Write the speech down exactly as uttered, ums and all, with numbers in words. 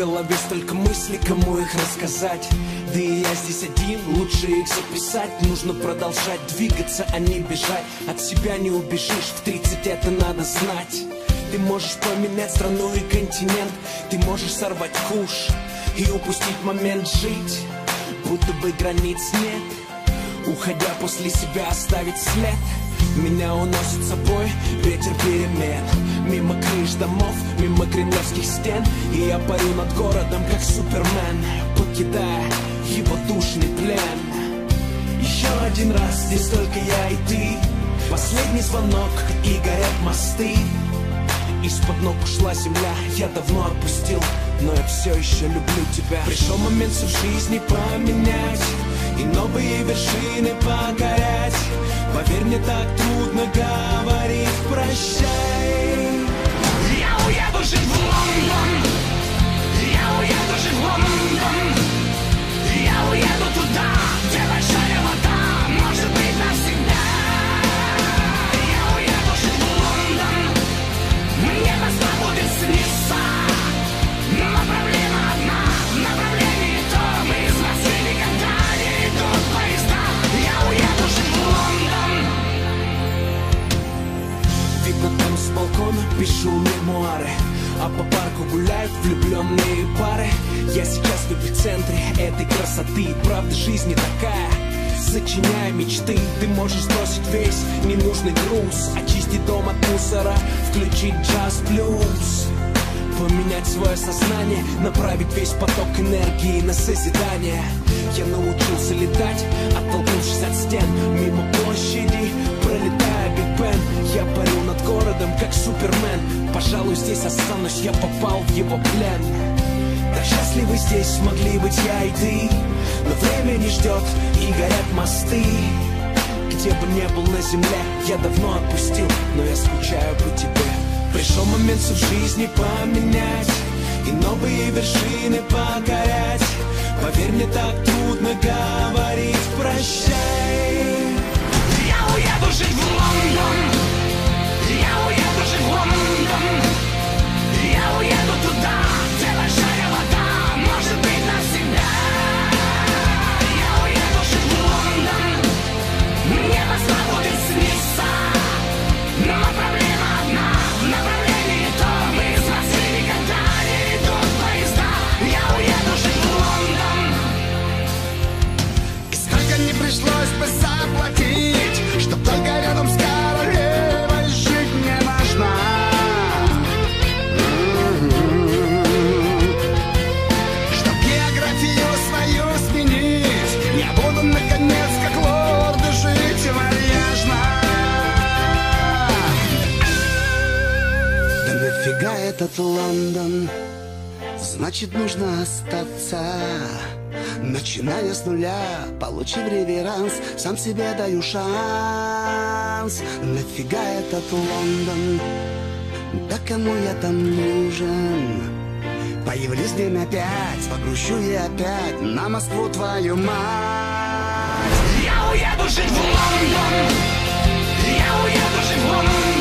голове столько мыслей, кому их рассказать. Да и я здесь один, лучше их записать. Нужно продолжать двигаться, а не бежать. От себя не убежишь, в тридцать это надо знать. Ты можешь поменять страну и континент. Ты можешь сорвать куш и упустить момент жить, будто бы границ нет. Уходя после себя оставить след. Меня уносит с собой ветер перемен. Мимо крыш домов, мимо кремлевских стен. И я парю над городом, как Супермен, покидая его душный плен. Еще один раз, здесь только я и ты. Последний звонок, и горят мосты. Из-под ног ушла земля, я давно отпустил, но я все еще люблю тебя. Пришел момент всю в жизни поменять и новые вершины покорять. Поверь, мне так трудно говорить прощай. Я уеду жить в Лондон. Я уеду жить в Лондон. Я уеду туда, где большая вода, может быть, навсегда. Я уеду жить в Лондон. Мне Москва будет сниться. Но проблема одна, в направлении том. Из Москвы никогда не идут поезда. Я уеду жить в Лондон. Видно там с балкона, пишу мемуары, а по парку гуляют влюбленные пары. Я сейчас в эпицентре этой красоты. Правда, жизнь не такая. Сочиняя мечты, ты можешь сбросить весь ненужный груз, очистить дом от мусора, включить джаз-блюз, поменять свое сознание, направить весь поток энергии на созидание. Я научился летать, оттолкнувшись от стен, мимо площади, пролетая Биг Бен. Я парю над городом, как Супермен. Пожалуй, здесь останусь, я попал в его плен. Так счастливы здесь могли быть я и ты, но время не ждет, и горят мосты. Где бы ни был на земле, я давно отпустил, но я скучаю по тебе. Пришел момент всю в жизни поменять и новые вершины покорять. Поверь, мне так трудно говорить прощай. Я уеду жить в Лондон. Я уеду жить в Лондон. Я уеду туда, где большая вода, может быть, навсегда. Я уеду жить в Лондон. Мне Москва будет сниться. Но проблема одна, в направлении том. Из Москвы никогда не идут поезда. Я уеду жить в Лондон. И сколько не пришлось бы заплатить, чтоб только рядом с королевой жить мне нужна. Чтоб географию свою сменить, я буду наконец как лорды жить вальяжно. Да нафига этот Лондон? Значит, нужно остаться. Начиная с нуля, получив реверанс, сам себе даю шанс. Нафига этот Лондон? Да кому я там нужен? Появлюсь днем опять, погрущу я опять на Москву, твою мать. Я уеду жить в Лондон. Я уеду жить в Лондон.